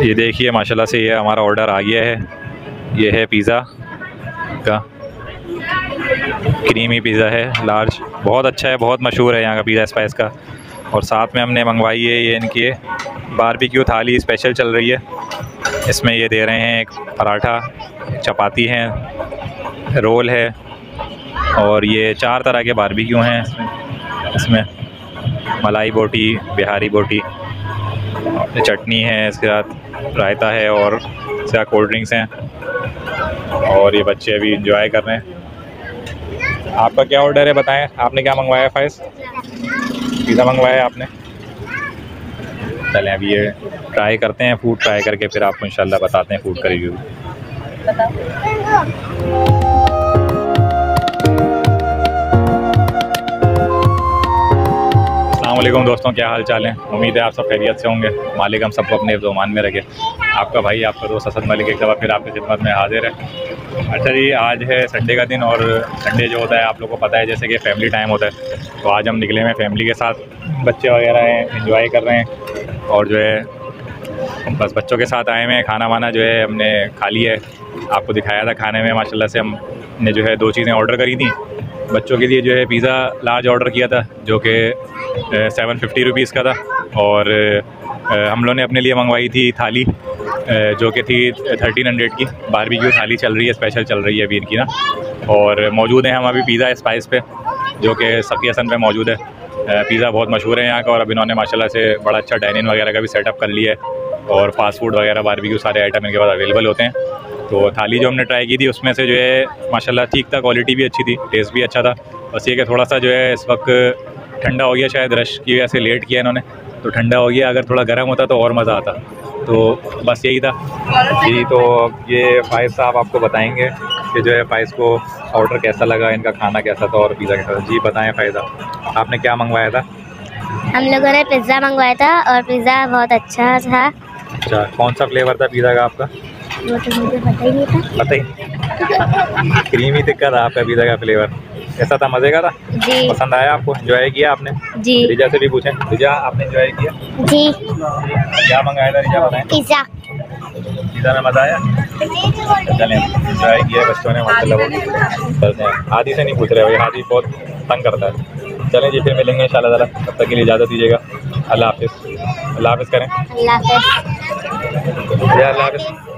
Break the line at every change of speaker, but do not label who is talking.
ये देखिए माशाल्लाह से ये हमारा ऑर्डर आ गया है। ये है पिज़्ज़ा का, क्रीमी पिज़्ज़ा है लार्ज, बहुत अच्छा है, बहुत मशहूर है यहाँ का पिज़्ज़ा स्पाइस का। और साथ में हमने मंगवाई है ये इनकी बारबेक्यू थाली स्पेशल चल रही है। इसमें ये दे रहे हैं एक पराठा, चपाती है, रोल है और ये 4 तरह के बारबेक्यू हैं इसमें मलाई बोटी, बिहारी बोटी, चटनी है, इसके साथ रायता है और इसके साथ कोल्ड ड्रिंक्स हैं। और ये बच्चे अभी इंजॉय कर रहे हैं। आपका क्या ऑर्डर है बताएं, आपने क्या मंगवाया है? फाइज पिज़्ज़ा मंगवाया है आपने। चलें अभी ये ट्राई करते हैं, फूड ट्राई करके फिर आपको इंशाल्लाह बताते हैं फूड का रिव्यू। अस्सलामुअलैकुम दोस्तों, क्या हाल चाल है? उम्मीद है आप सब खैरियत से होंगे। मालिक हम सबको अपने ज़ुबान में रखे। आपका भाई, आपका दोस्त असद मलिक एक दफ़ा फिर आपकी खिदमत में हाजिर है। अच्छा जी, आज है संडे का दिन और संडे जो होता है आप लोगों को पता है जैसे कि फ़ैमिली टाइम होता है। तो आज हम निकले हैं फैमिली के साथ, बच्चे वगैरह हैं, इंजॉय कर रहे हैं और जो है बस बच्चों के साथ आए हुए हैं। खाना वाना जो है हमने खा लिया है, आपको दिखाया था खाने में। माशाल्लाह से हमने जो है 2 चीज़ें ऑर्डर करी थी। बच्चों के लिए जो है पिज़्ज़ा लार्ज ऑर्डर किया था जो कि 750 रुपीज़ का था, और हम लोगों ने अपने लिए मंगवाई थी थाली जो कि थी 1300 की। बारबेक्यू थाली चल रही है, स्पेशल चल रही है अभी इनकी ना। और मौजूद हैं हम अभी पिज़्ज़ा स्पाइस पे जो कि सकी हसन पे मौजूद है। पिज़्ज़ा बहुत मशहूर है यहाँ का और अब इन्होंने माशाल्लाह से बड़ा अच्छा डाइनिंग वगैरह का भी सेटअप कर लिया है और फास्ट फूड वगैरह बारबेक्यू सारे आइटम इनके पास अवेलेबल होते हैं। तो थाली जो हमने ट्राई की थी उसमें से जो है माशाल्लाह ठीक था, क्वालिटी भी अच्छी थी, टेस्ट भी अच्छा था। बस ये कि थोड़ा सा जो है इस वक्त ठंडा हो गया, शायद रश की वजह से लेट किया इन्होंने, तो ठंडा हो गया। अगर थोड़ा गर्म होता तो और मज़ा आता। तो बस यही था जी। तो ये फाइज साहब आपको बताएंगे कि जो है फाइज को ऑर्डर कैसा लगा, इनका खाना कैसा था और पिज़्ज़ा कैसा था। जी बताएं फाइज साहब, आपने क्या मंगवाया था?
हम लोगों ने पिज़्ज़ा मंगवाया था और पिज़्ज़ा बहुत अच्छा था।
अच्छा, कौन सा फ्लेवर था पिज़्ज़ा का आपका?
वो तो मुझे पता ही नहीं था।
पता ही क्रीमी टिक्का था आपका पिज़्ज़ा का फ्लेवर। कैसा था? मज़े का था
जी।
पसंद आया आपको? एंजॉय किया आपने? जी। रिजा से भी पूछें, रिजा आपने एंजॉय किया?
जी।
क्या मंगाया था रिजा, बताएं?
पिज़्ज़ा।
पिज़्ज़ा में मज़ा आया? चलें, एंजॉय किया बच्चों ने माशाल्लाह। चलते हैं, हादी से नहीं पूछ रहे भाई, हादी बहुत तंग करता है। चलें जी, फिर मिलेंगे इंशाल्लाह ताला, तब तक के लिए इजाज़त दीजिएगा। अल्लाह हाफ़िज़। अल्लाह हाफ़िज़ करें।
अल्लाह हाफ़िज़।
अल्लाह हाफ़िज़।